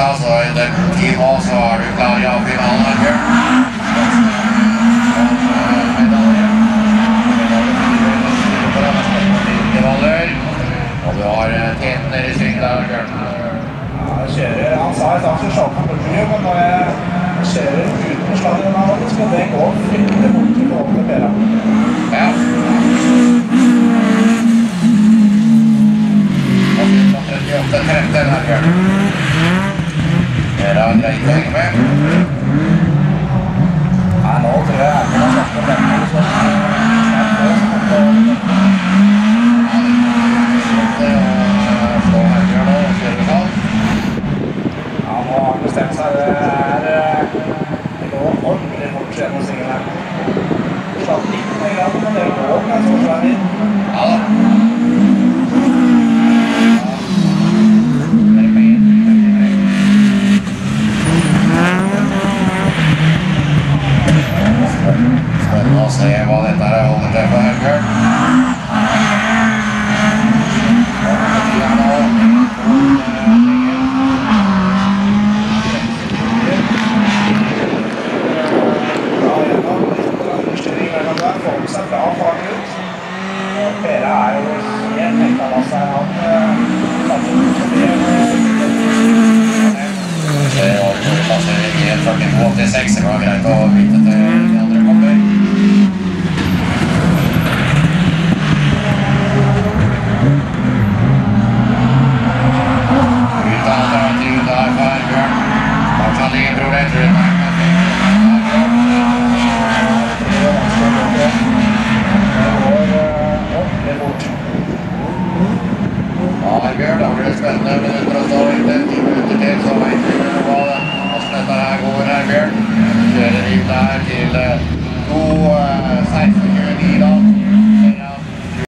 så i den tid nå så er du klar i A-finalen her, Bjørn. Og du har teten nede i svingen der, Bjørn. Ja, jeg kjører, han sa i dag så slapp han på flyet, men når jeg kjører uten slagen av det, så det går fryktelig bort til å åpne Pera. Ja. Og 38-30 der, Bjørn. Pera er greit å henge med. Nei, nå tror jeg jeg kan snakke om denne, så bestemt seg, det går ordentlig fort gjennom svingen her. Slapp litt med grad, men det går med en sånn svær inn. Ja da. Spennende å se hva dette er holder til for her, Bjørn. Pera er jo helt helt av seg. Han det er jo plassering i 42-86, det var greit å bytte til de andre kamper. Ut av alternativ der for Bjørn. Fortsatt ingen problem, tror jeg. Ja, Bjørn, da blir det spennende minutter å stå inntil 10 minutter til, så vet vi hvordan dette her går her, Bjørn. Kjører inn der til